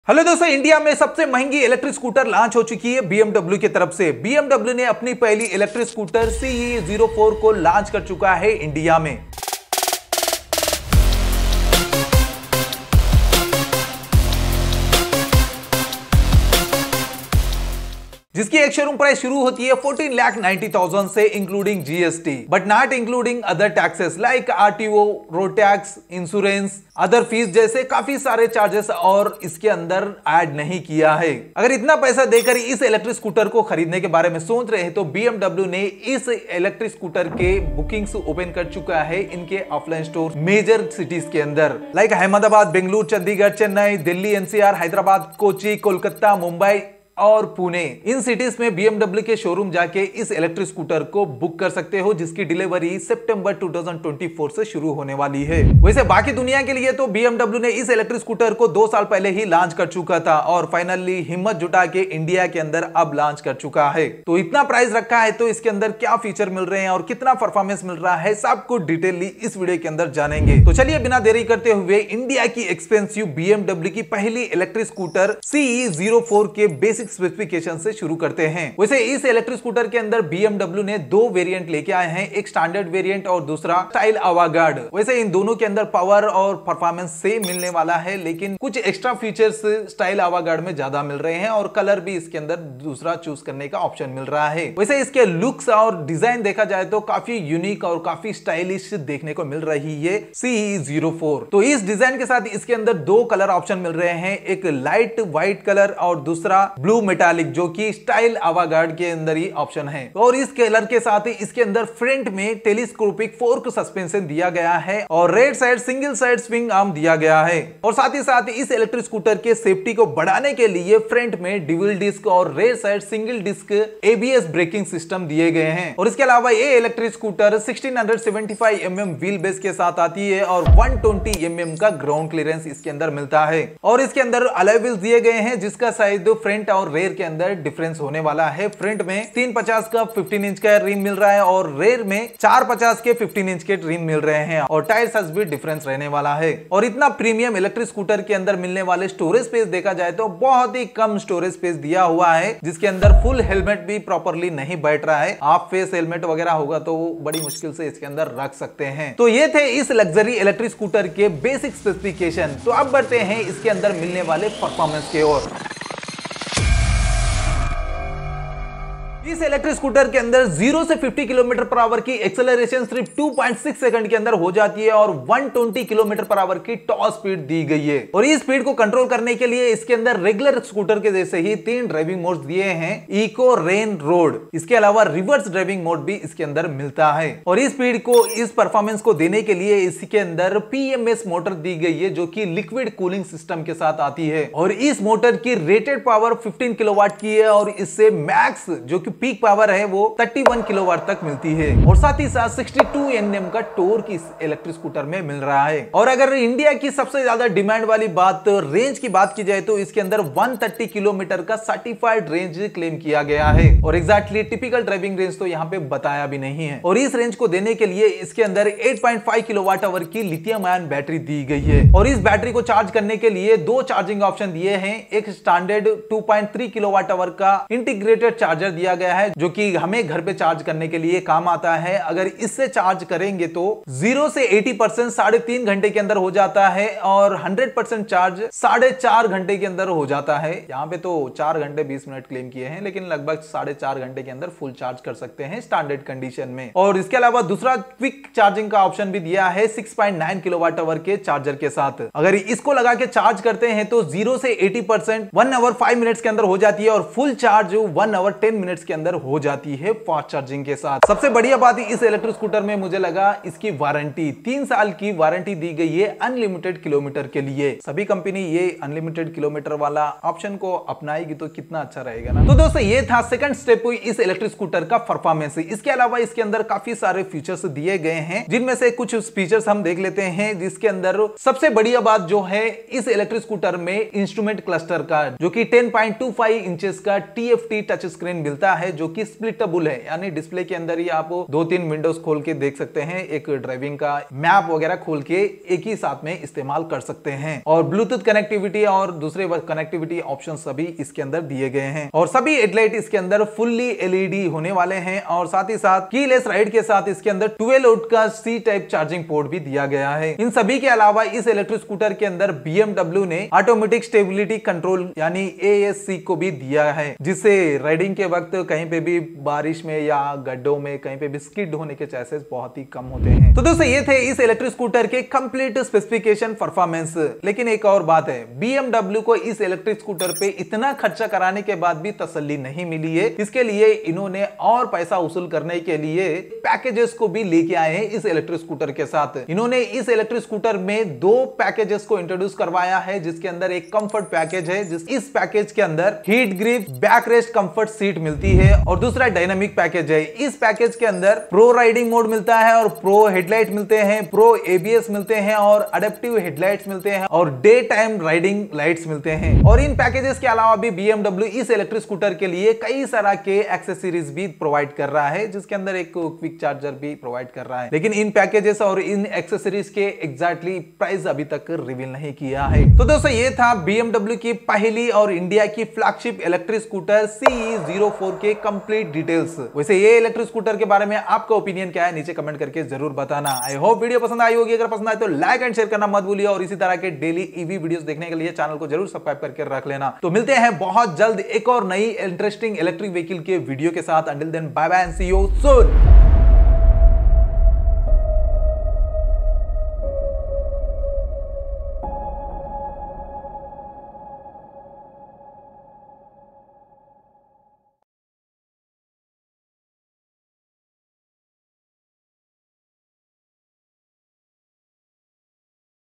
Hello दोस्तों, India में सबसे महंगी इलेक्ट्रिक स्कूटर लॉन्च हो चुकी है BMW की तरफ से। BMW ने अपनी पहली इलेक्ट्रिक स्कूटर CE04 को लॉन्च कर चुका है इंडिया में। जिसकी एक शोरूम प्राइस शुरू होती है 14,90,000 से including GST, but not including other taxes like RTO, road tax, insurance, other fees जैसे काफी सारे चार्जेस और इसके अंदर ऐड नहीं किया है। अगर इतना पैसा देकर इस इलेक्ट्रिक स्कूटर को खरीदने के बारे में सोच रहे हैं तो BMW ने इस इलेक्ट्रिक स्कूटर के बुकिंग्स ओपन कर चुका है इनके ऑफलाइन स्टोर मेजर सिटीज के अंदर लाइक अहमदाबाद, बेंगलुरु, चंडीगढ़, चेन्नई, दिल्ली, NCR, हैदराबाद, कोची, कोलकाता, मुंबई और पुणे। इन सिटीज में BMW के शोरूम जाके इस इलेक्ट्रिक स्कूटर को बुक कर सकते हो, जिसकी डिलीवरी सितंबर 2024 से शुरू होने वाली है। वैसे बाकी दुनिया के लिए तो BMW ने इस इलेक्ट्रिक स्कूटर को 2 साल पहले ही लॉन्च कर चुका था और फाइनली हिम्मत जुटा के इंडिया के अंदर अब लॉन्च कर चुका है। तो इतना प्राइस रखा है तो इसके अंदर क्या फीचर मिल रहे हैं और कितना परफॉर्मेंस मिल रहा है, सब कुछ डिटेलली इस वीडियो के अंदर जानेंगे। तो चलिए बिना देरी करते हुए इंडिया की एक्सपेंसिव BMW की पहली इलेक्ट्रिक स्कूटर CE04 के बेसिक स्पेसिफिकेशन से शुरू करते हैं। वैसे इस इलेक्ट्रिक स्कूटर के अंदर BMW ने 2 वेरिएंट लेके आए हैं, एक स्टैंडर्ड वेरिएंट और दूसरा स्टाइल अवागार्ड। वैसे इन दोनों के अंदर पावर और परफॉर्मेंस सेम मिलने वाला है, लेकिन कुछ एक्स्ट्रा फीचर्स स्टाइल अवागार्ड में ज्यादा मिल रहे हैं और कलर भी इसके अंदर दूसरा चूज करने का ऑप्शन मिल रहा है। वैसे इसके लुक्स और डिजाइन देखा जाए तो काफी यूनिक और काफी स्टाइलिश देखने को मिल रही है CE04। तो इस डिजाइन के साथ इसके अंदर 2 कलर ऑप्शन मिल रहे हैं, एक लाइट व्हाइट कलर और दूसरा ब्लू मेटालिक, जो कि स्टाइल अवागार्ड के अंदर ही ऑप्शन है। और इस कलर के साथ ही इसके अंदर फ्रंट में टेलीस्कोपिक फोर्क सस्पेंशन दिया गया है और rear side single side swing arm दिया गया है। और साथ ही इस इलेक्ट्रिक स्कूटर के सेफ्टी को बढ़ाने के लिए फ्रंट में डुअल डिस्क और rear side single disc ABS braking system दिए गए हैं। और इसके अलावा ये electric scooter 1675 mm wheel base के साथ आती है और 120 mm का ग्राउंड क्लियरेंस इसके अंदर मिलता है। और इसके अंदर अलॉय व्हील्स दिए गए हैं, जिसका साइज फ्रंट और रेयर के अंदर डिफरेंस होने वाला है। फ्रंट में 350 का 15 इंच का रिम मिल रहा है और रेयर में 450 के 15 इंच के रिम मिल रहे हैं और टायर साइज भी डिफरेंस रहने वाला है। और इतना प्रीमियम इलेक्ट्रिक स्कूटर के अंदर मिलने वाले स्टोरेज स्पेस देखा जाए तो बहुत ही कम स्टोरेज स्पेस दिया हुआ है, जिसके अंदर फुल हेलमेट भी प्रॉपरली नहीं बैठ रहा है। आप फेस हेलमेट वगैरह होगा तो बड़ी मुश्किल से इसके अंदर रख सकते हैं। तो ये थे इस लग्जरी इलेक्ट्रिक स्कूटर के बेसिक स्पेसिफिकेशन। तो अब बढ़ते हैं इसके अंदर मिलने वाले परफॉर्मेंस की ओर। इस इलेक्ट्रिक स्कूटर के अंदर 0 से 50 किलोमीटर पर आवर की एक्सेलरेशन सिर्फ 2.6 सेकंड के अंदर हो जाती है और 120 किलोमीटर पर आवर की टॉप स्पीड दी गई है। और इस स्पीड को कंट्रोल करने के लिए इसके अंदर रेगुलर स्कूटर के जैसे ही 3 ड्राइविंग मोड्स दिए हैं, इको, रेन, रोड। इसके अलावा रिवर्स ड्राइविंग मोड भी इसके अंदर मिलता है। और इस स्पीड को, इस परफॉर्मेंस को देने के लिए इसके अंदर PMS मोटर दी गई है, जो कि लिक्विड कूलिंग सिस्टम के साथ आती है। और इस मोटर की रेटेड पावर 15 किलोवाट की है और इससे मैक्स जो कि पीक पावर है वो 31 किलोवाट तक मिलती है। और साथ ही साथ 62 Nm का टॉर्क इस इलेक्ट्रिक स्कूटर में मिल रहा है। और अगर इंडिया की सबसे ज्यादा डिमांड वाली बात रेंज की बात की जाए तो इसके अंदर 130 किलोमीटर का सर्टिफाइड रेंज क्लेम किया गया है और एग्जैक्टली टिपिकल ड्राइविंग रेंज तो यहाँ पे बताया भी नहीं है। और इस रेंज को देने के लिए इसके अंदर 8.5 किलोवाट आवर की लिथियम आयन बैटरी दी गई है। और इस बैटरी को चार्ज करने के लिए 2 चार्जिंग ऑप्शन दिए हैं, एक स्टैंडर्ड 2.3 किलोवाट आवर का इंटीग्रेटेड चार्जर दिया गया है, जो कि हमें घर पे चार्ज करने के लिए काम आता है। अगर इससे चार्ज करेंगे तो 0 से 80% 3.5 घंटे के अंदर हो जाता है और 100% चार्ज 4.5 घंटे के अंदर हो जाता है। यहाँ पे तो 4 घंटे 20 मिनट क्लेम किए हैं, लेकिन लगभग 4.5 घंटे के अंदर फुल चार्ज कर सकते हैं स्टैंडर्ड कंडीशन में। और इसके अलावा दूसरा क्विक चार्जिंग का ऑप्शन भी दिया है 6.9 किलोवाट आवर के चार्जर के साथ। अगर इसको लगा के चार्ज करते हैं तो 0 से 80% 1 आवर 5 मिनट्स के अंदर हो जाती है और फुल चार्ज 1 आवर 10 मिनट्स के अंदर हो जाती है फास्ट चार्जिंग के साथ। सबसे बढ़िया बात इस इलेक्ट्रिक स्कूटर में मुझे लगा इसकी वारंटी, 3 साल की वारंटी दी गई है अनलिमिटेड किलोमीटर के लिए। सभी कंपनी ये अनलिमिटेड किलोमीटर वाला ऑप्शन को अपनाएगी तो कितना अच्छा रहेगा ना। तो दोस्तों ये था सेकंड स्टेप इस इलेक्ट्रिक स्कूटर का परफॉर्मेंस। इसके अलावा इसके अंदर काफी सारे फीचर्स दिए गए हैं, जिनमें से कुछ फीचर्स हम देख लेते हैं। जिसके अंदर सबसे बढ़िया बात जो है इस इलेक्ट्रिक स्कूटर में इंस्ट्रूमेंट क्लस्टर का, जो कि 10.25 इंचेस का TFT टच स्क्रीन मिलता है जो कि स्प्लिटेबल है, यानी डिस्प्ले के अंदर ही आप 2-3 विंडोज खोल के देख सकते हैं, एक ड्राइविंग का मैप वगैरह खोल के एक ही साथ में इस्तेमाल कर सकते हैं। और ब्लूटूथ कनेक्टिविटी और दूसरे कनेक्टिविटी ऑप्शन सभी इसके अंदर दिए गए हैं। और सभी हेडलाइट इसके अंदर फुल्ली एलईडी होने वाले हैं और साथ ही साथ कीलेस राइड के साथ इसके अंदर 12 वोल्ट का सी टाइप चार्जिंग पोर्ट भी दिया गया है। इन सभी के अलावा इस इलेक्ट्रिक स्कूटर के अंदर BMW ने ऑटोमेटिक स्टेबिलिटी कंट्रोल यानी ASC को भी दिया है, जिससे राइडिंग के वक्त कहीं पे भी बारिश में या गड्ढों में कहीं पे भी स्किड होने के चांसेस बहुत ही कम होते हैं। तो दोस्तों ये थे इस इलेक्ट्रिक स्कूटर के कंप्लीट स्पेसिफिकेशन परफॉर्मेंस। लेकिन एक और बात है, BMW को इस इलेक्ट्रिक स्कूटर पे इतना खर्चा कराने के बाद भी तसल्ली नहीं मिली है। इसके लिए इन्होंने और पैसा वसूल करने के लिए पैकेजेस को भी लेके आए हैं इस इलेक्ट्रिक स्कूटर के साथ। इन्होंने इस इलेक्ट्रिक स्कूटर में 2 पैकेजेस को इंट्रोड्यूस करवाया है, जिसके अंदर एक कंफर्ट पैकेज है, इस पैकेज के अंदर heat grip back rest comfort seat मिलती है, और दूसरा डायनामिक पैकेज है। इस पैकेज के अंदर प्रो राइडिंग मोड मिलता है और प्रो हेडलाइट मिलते हैं, प्रो ABS मिलते हैं और अडेप्टिव हेडलाइट्स मिलते हैं और डे टाइम राइडिंग लाइट्स मिलते हैं। और इन पैकेजेस के अलावा भी BMW इस इलेक्ट्रिक स्कूटर के लिए कई सारा के एक्सेसरीज भी प्रोवाइड कर रहा है, जिसके अंदर एक क्विक चार्जर भी प्रोवाइड कर रहा है। लेकिन इन पैकेजेस और इन एक्सेसरीज के एग्जैक्टली प्राइस अभी तक रिवील नहीं किया है। तो दोस्तों ये था BMW की पहली और इंडिया की फ्लैगशिप इलेक्ट्रिक स्कूटर CE04 के कंप्लीट डिटेल्स। वैसे ये इलेक्ट्रिक स्कूटर के बारे में आपका ओपिनियन क्या है, नीचे कमेंट करके जरूर बताना। आई होप वीडियो पसंद आई होगी। अगर पसंद आए तो लाइक एंड शेयर करना मत भूलिए, और इसी तरह के डेली EV वीडियोस देखने के लिए चैनल को जरूर सब्सक्राइब करके रख लेना। तो मिलते हैं बहुत जल्द एक और नई इंटरेस्टिंग इलेक्ट्रिक व्हीकल के वीडियो के साथ। Until then bye bye and see you soon.